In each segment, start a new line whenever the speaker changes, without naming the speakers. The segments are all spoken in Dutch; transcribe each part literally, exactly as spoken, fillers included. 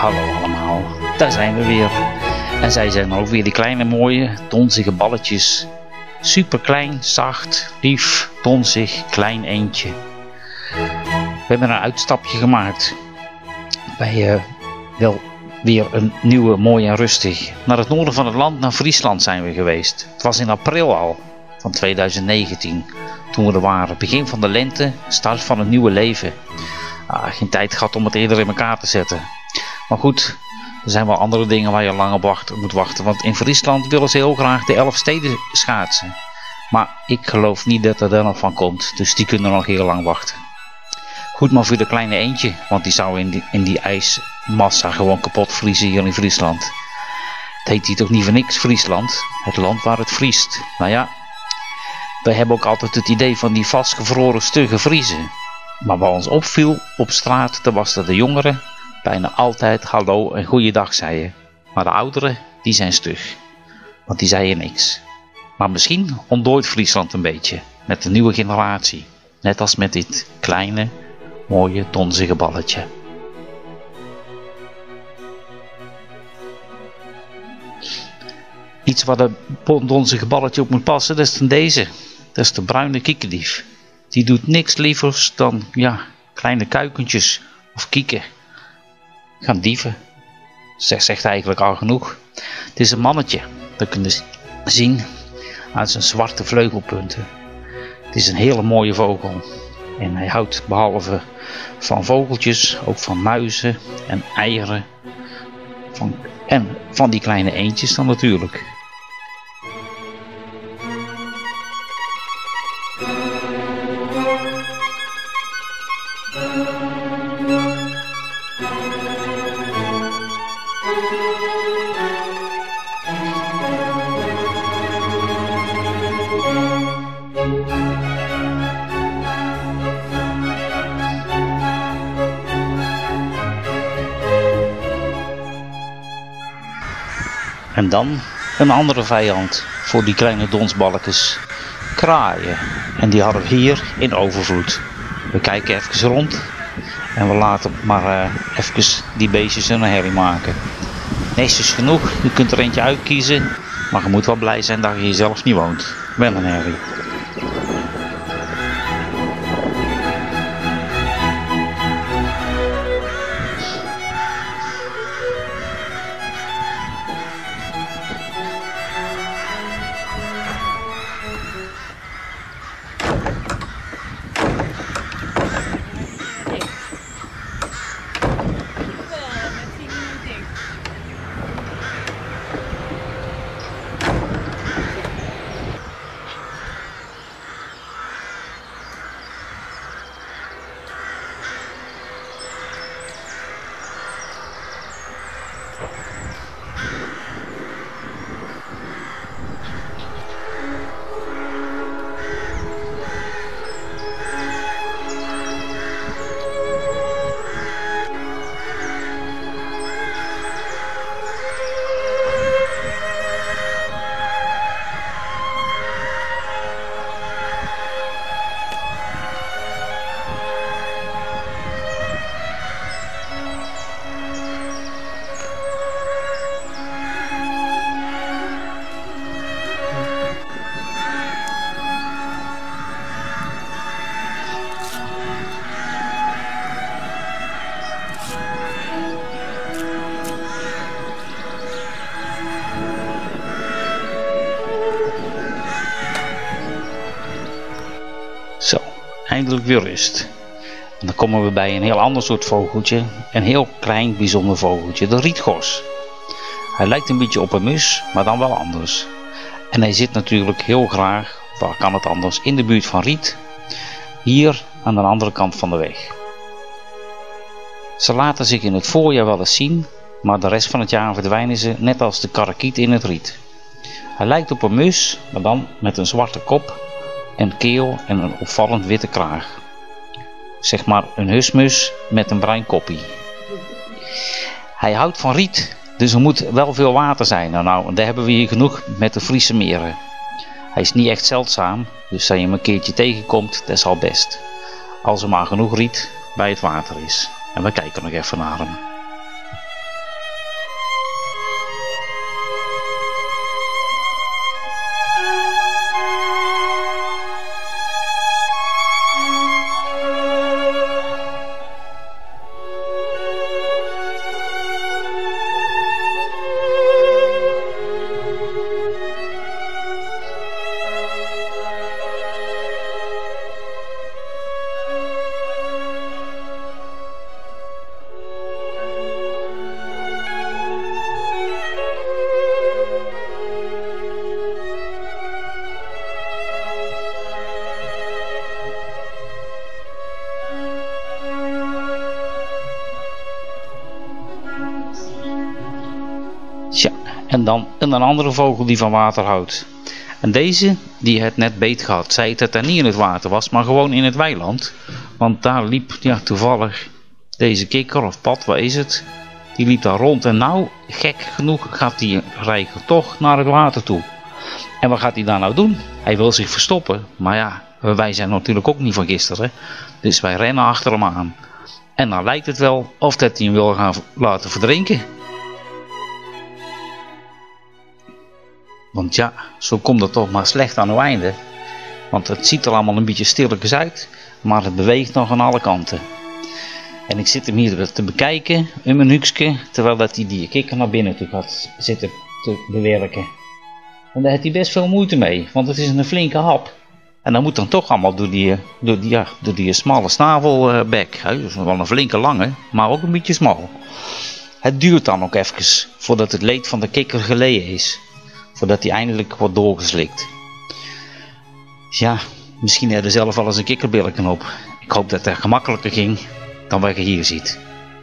Hallo allemaal, daar zijn we weer. En zij zijn ook weer die kleine mooie, donzige balletjes. Super klein, zacht, lief, donzig, klein eendje. We hebben een uitstapje gemaakt. Bij uh, wel weer een nieuwe, mooi en rustig. Naar het noorden van het land, naar Friesland zijn we geweest. Het was in april al, van twintig negentien. Toen we er waren, begin van de lente, start van een nieuwe leven. Ah, geen tijd gehad om het eerder in elkaar te zetten. Maar goed, er zijn wel andere dingen waar je lang op wacht, moet wachten. Want in Friesland willen ze heel graag de elf steden schaatsen. Maar ik geloof niet dat er nog van komt. Dus die kunnen nog heel lang wachten. Goed maar voor de kleine eendje. Want die zou in die, in die ijsmassa gewoon kapot vriezen hier in Friesland. Het heet hier toch niet voor niks Friesland. Het land waar het vriest. Nou ja, we hebben ook altijd het idee van die vastgevroren stugge Vriezen. Maar wat ons opviel op straat, dat was dat de jongeren bijna altijd hallo en goeiedag zeiden. Maar de ouderen, die zijn stug. Want die zeiden niks. Maar misschien ontdooit Friesland een beetje. Met de nieuwe generatie. Net als met dit kleine, mooie, donzige balletje. Iets waar dat donzige balletje op moet passen, dat is dan deze. Dat is de bruine kiekendief. Die doet niks lievers dan, ja, kleine kuikentjes of kieken. Gaan dieven. Zegt, zegt eigenlijk al genoeg. Het is een mannetje. Dat kun je zien aan zijn zwarte vleugelpunten. Het is een hele mooie vogel. En hij houdt behalve van vogeltjes ook van muizen en eieren. Van, en van die kleine eendjes dan natuurlijk. En dan een andere vijand voor die kleine donsballetjes. Kraaien. En die hadden we hier in overvloed. We kijken even rond. En we laten maar uh, even die beestjes een herrie maken. Nestjes genoeg. Je kunt er eentje uitkiezen. Maar je moet wel blij zijn dat je hier zelfs niet woont. Wel een herrie. Zo, eindelijk weer rust. En dan komen we bij een heel ander soort vogeltje. Een heel klein, bijzonder vogeltje, de rietgos. Hij lijkt een beetje op een mus, maar dan wel anders. En hij zit natuurlijk heel graag, waar kan het anders, in de buurt van riet. Hier aan de andere kant van de weg. Ze laten zich in het voorjaar wel eens zien, maar de rest van het jaar verdwijnen ze net als de karakiet in het riet. Hij lijkt op een mus, maar dan met een zwarte kop, en keel en een opvallend witte kraag. Zeg maar een husmus met een bruin koppie. Hij houdt van riet, dus er moet wel veel water zijn. Nou, nou, daar hebben we hier genoeg met de Friese meren. Hij is niet echt zeldzaam, dus als je hem een keertje tegenkomt, dat is al best. Als er maar genoeg riet bij het water is. En we kijken nog even naar hem. En dan een andere vogel die van water houdt. En deze, die het net beet gehad, zei dat hij niet in het water was, maar gewoon in het weiland. Want daar liep ja, toevallig deze kikker of pad, wat is het? Die liep daar rond en nou, gek genoeg, gaat die reiger toch naar het water toe. En wat gaat hij daar nou doen? Hij wil zich verstoppen, maar ja, wij zijn natuurlijk ook niet van gisteren. Dus wij rennen achter hem aan. En dan lijkt het wel of dat hij hem wil gaan laten verdrinken. Want ja, zo komt het toch maar slecht aan het einde. Want het ziet er allemaal een beetje stilletjes uit, maar het beweegt nog aan alle kanten. En ik zit hem hier te bekijken, in mijn hoekje, terwijl dat hij die kikker naar binnen toe gaat zitten te bewerken. En daar heeft hij best veel moeite mee, want het is een flinke hap. En dat moet dan toch allemaal door die, door die, ja, door die smalle snavelbek. Dus wel een flinke lange, maar ook een beetje smal. Het duurt dan ook even voordat het leed van de kikker geleden is. Voordat hij eindelijk wordt doorgeslikt. Dus ja, misschien heb je er zelf wel eens een kikkerbilletje op. Ik hoop dat het gemakkelijker ging dan wat je hier ziet.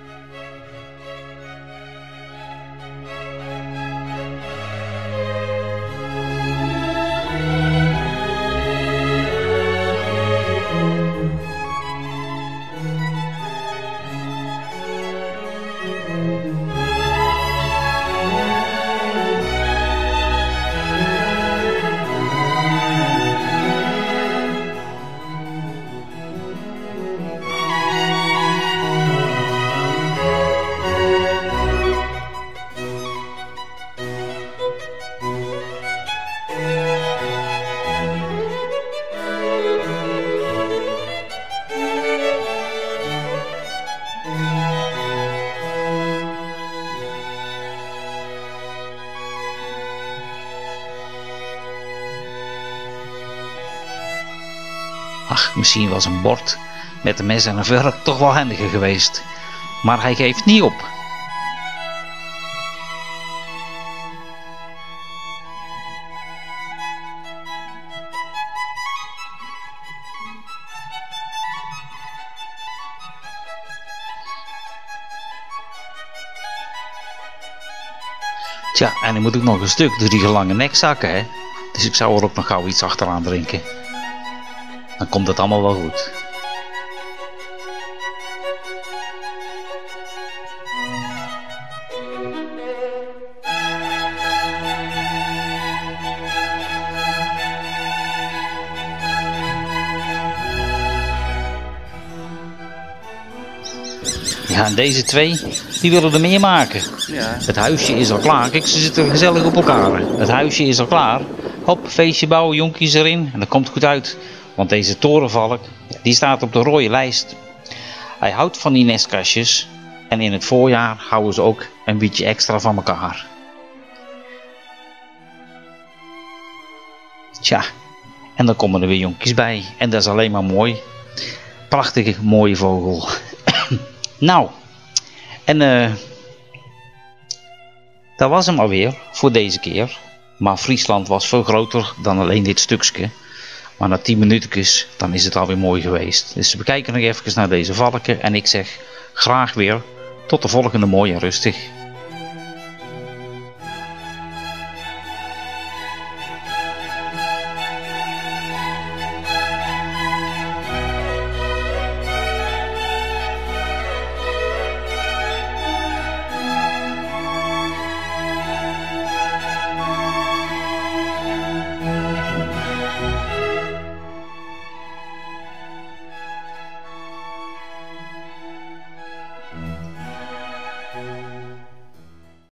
Ach, misschien was een bord met een mes en een vork toch wel handiger geweest. Maar hij geeft niet op. Tja, en hij moet ook nog een stuk door die lange nek zakken, hè. Dus ik zou er ook nog gauw iets achteraan drinken. Dan komt het allemaal wel goed. Ja, en deze twee, die willen er meer maken. Ja. Het huisje is al klaar. Kijk, ze zitten gezellig op elkaar. Het huisje is al klaar. Hop, feestje bouwen, jonkies erin. En dat komt goed uit. Want deze torenvalk, die staat op de rode lijst. Hij houdt van die nestkastjes. En in het voorjaar houden ze ook een beetje extra van elkaar. Tja, en dan komen er weer jonkies bij. En dat is alleen maar mooi. Prachtige, mooie vogel. Nou, en uh, dat was hem alweer voor deze keer. Maar Friesland was veel groter dan alleen dit stukje. Maar na tien minuutjes, dan is het alweer mooi geweest. Dus we kijken nog even naar deze valken. En ik zeg graag weer tot de volgende mooi en rustig.